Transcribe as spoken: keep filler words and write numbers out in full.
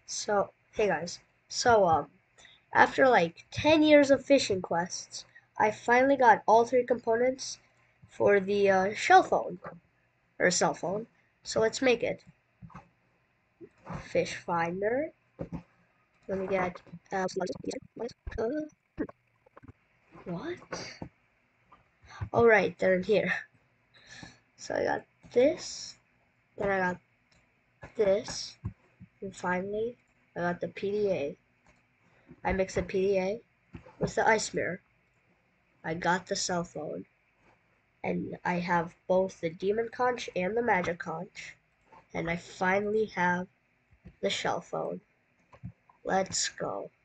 So, hey guys. So, um, after like ten years of fishing quests, I finally got all three components for the uh, shell phone, or cell phone. So let's make it. Fish finder. Let me get, uh, what? Alright, they're in here. So I got this, then I got this, and finally, I got the P D A. I mixed the P D A with the ice mirror. I got the cell phone. And I have both the demon conch and the magic conch, and I finally have the shell phone. Let's go.